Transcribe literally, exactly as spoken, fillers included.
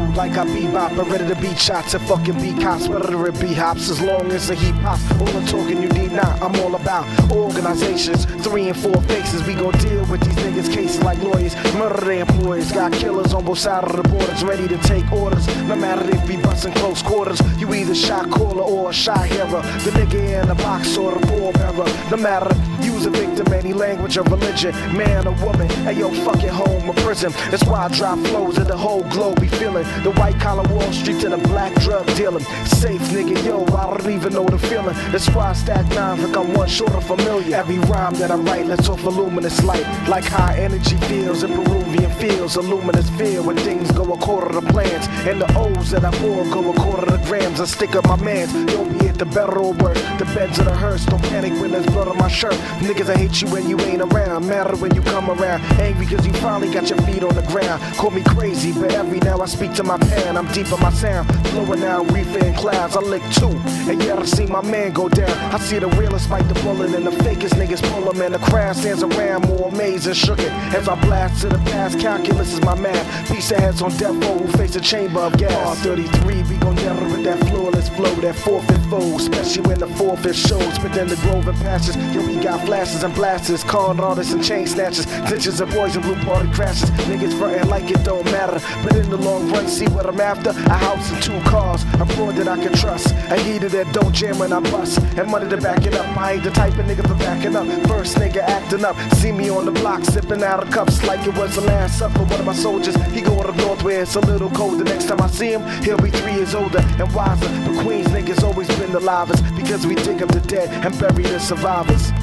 move like I bebop. I'm ready to beat shots and fucking beat cops. Whether it be hops, as long as the heat pops. All the talking you need not. I'm all about organizations, three and four faces. We gon' deal with these niggas' cases like lawyers. Murder their employees. Got killers on both sides of the borders, ready to take orders. No matter if we bustin' close quarters, you either shot caller or a shot hearer. The nigga in the box or the ball bearer. No matter, use a victim, any language or religion, man or woman. Hey yo, fuck it, home or prison. That's why I drop flows that the whole globe be feeling. The white collar Wall Street to the black drug dealing. Safe nigga, yo, I don't even know the feeling. That's why I stack nines like I'm one short of familiar. Every rhyme that I write lets off a luminous light, like high energy fields in Peruvian fields. A luminous field where things go a quarter to plans, and the O's that I pour go a quarter to grams. I stick up my mans, don't be it the better or worse. The beds of the hearse, don't panic when there's blood on my shirt. Niggas, I hate you when you ain't around, matter when you come around. Angry cause you finally got your feet on the ground. Call me crazy, but every now I speak to my pen. I'm deep in my sound, blowing out reefer in clouds. I lick two, and yet I see my man go down. I see the realest bite the bullet, and the fakest niggas pull them. And the crowd stands around more amazed and shook it as I blast to the past. Calculus is my math. Piece of heads on death row who face a chamber of gas. R thirty-three, we gon' never with that flawless flow, that forfeit foe, especially when the forfeit shows. But then the grove and passes, yo, we got flashes and blasters, con artists and chain snatchers, ditches and boys and blue party crashes. Niggas frontin' like it don't matter, but in the long run, see what I'm after. A house and two cars, a broad that I can trust, a heater that don't jam when I bust, and money to back it up. I ain't the type of nigga for backing up. First nigga acting up, see me on the block sipping out of cups like it was the last supper. One of my soldiers, he going up north where it's a little colder. Next time I see him, he'll be three years older and wiser. But Queens niggas always been the livest, because we dig up the dead and bury the survivors.